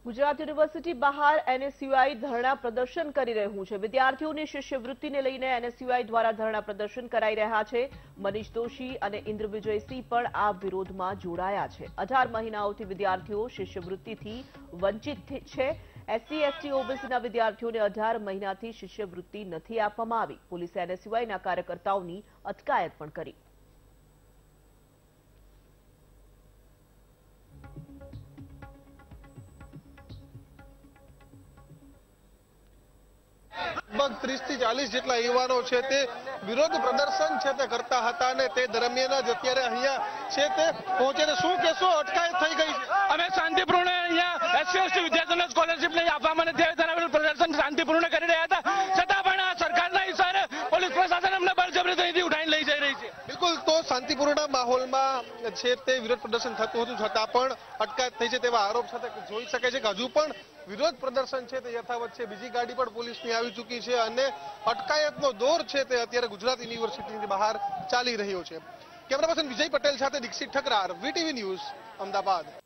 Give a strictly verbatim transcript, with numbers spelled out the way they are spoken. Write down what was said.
Gujarat university બહાર NSUI ધરણા પ્રદર્શન કરી રહ્યું છે। વિદ્યાર્થીઓની શિષ્યવૃત્તિને લઈને એનએસયુઆઈ દ્વારા ધરણા પ્રદર્શન કરાઈ રહ્યા છે। મનીષ દોશી અને ઇન્દ્રવિજયસિંહ પણ આ વિરોધમાં જોડાયા છે। અઢાર મહિનાઓથી વિદ્યાર્થીઓ શિષ્યવૃત્તિથી વંચિત છે। એસસી એસટી ઓબીસીના વિદ્યાર્થીઓને અઢાર મહિનાથી શિષ્યવૃત્તિ નથી આપવામાં આવી। પોલીસે એનએસયુઆઈના કાર્યકર્તાઓની અટકાયત પણ કરી। लगभग तीस થી ચાલીસ જેટલા યુવાનો છે તે વિરોધ પ્રદર્શન છે તે કરતા હતા અને તે દરમિયાન જ અત્યારે અહીંયા છે તે પહોંચે છે। શું કહેશો, અટકાયત થઈ ગઈ છે? અમે શાંતિપૂર્ણ અહીંયા એસસી એસટી વિદ્યાર્થીઓને સ્કોલરશીપ નહીં આપવામાં નથી આવી તેના વિરુદ્ધ પ્રદર્શન શાંતિપૂર્ણ કરી રહ્યા હતા, છતાં પણ આ સરકારના ઇશારે પોલીસ પ્રશાસન અમને બળજબરીથી ઉઠાઈને લઈ જઈ રહી છે। બિલકુલ, તો શાંતિપૂર્ણ માહોલમાં છે તે વિરોધ પ્રદર્શન થતું હતું છતાં પણ અટકાયત થઈ છે તેવા આરોપ સાથે જોઈ શકે છે કે હજુ પણ વિરોધ પ્રદર્શન છે તે યથાવત છે। બીજી ગાડી પણ પોલીસની આવી ચૂકી છે અને અટકાયતનો દોર છે તે અત્યારે ગુજરાત યુનિવર્સિટીની બહાર ચાલી રહ્યો છે। કેમેરા પર્સન વિજય પટેલ સાથે દીક્ષિત ઠકરાર, વીટીવી ન્યૂઝ, અમદાવાદ।